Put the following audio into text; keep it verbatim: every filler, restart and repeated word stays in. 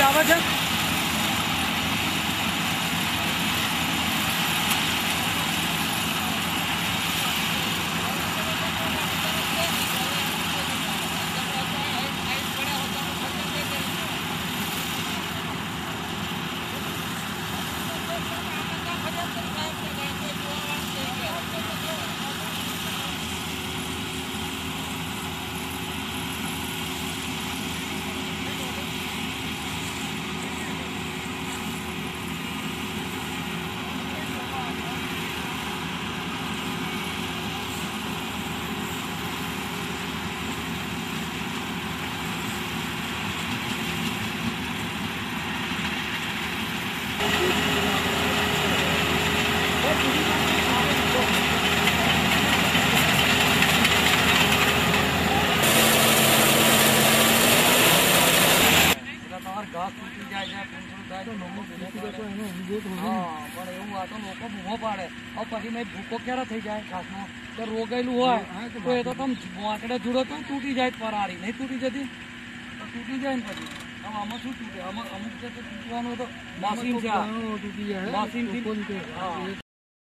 આવે છે. ઘાસ તૂટી જાય છે થાય તો લોકો બૂમો પાડે પછી મેં ભૂકો ક્યારે થઈ જાય ઘાસનો તો રોગાયેલું હોય તો એ તો તમે વાંકડે જુડો તો તૂટી જાય પરાળી નહીં તૂટી જતી તો તૂટી જાય ને પછી હવે આમાં શું તૂટે અમુક અમુક છે તો તૂટવાનું તો મશીન છે મશીનથી હા